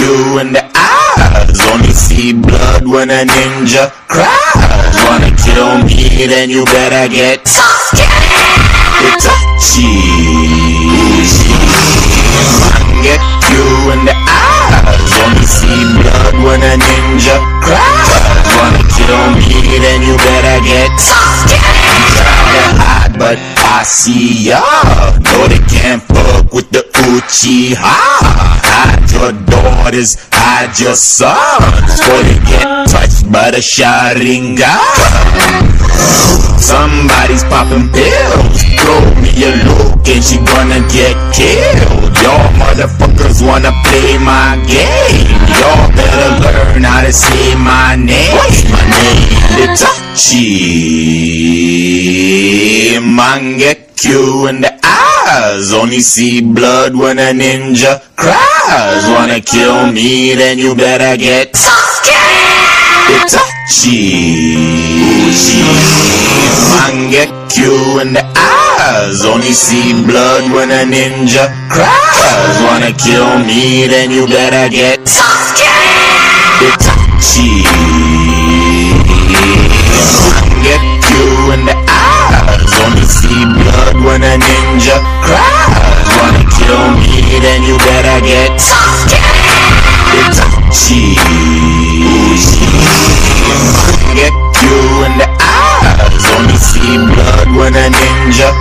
you in the eyes. Only see blood when a ninja cries. Wanna kill me, then you better get Itachi. Get you in the eyes. Only see blood when a ninja cries. Wanna kill me, then you better get Try to hide, but I see ya. No, they can't fuck with the Uchiha. Hide your daughters, hide your sons, before they get touched by the Sharingan. Somebody's popping pills. Throw me a look and she gonna get killed. Y'all motherfuckers wanna play my game. Y'all better learn how to say my name. What's my name? Itachi. Mangekyu in the eyes. Only see blood when a ninja cries. Wanna kill me, then you better get Itachi. Mangekyu in the eyes. Only see blood when a ninja cries. Wanna kill me, then you better get Itachi. Mangekyu in the eyes. Only see blood when a ninja cries. Wanna kill me, then you better get Itachi. Get you in the eyes. Only see blood when a ninja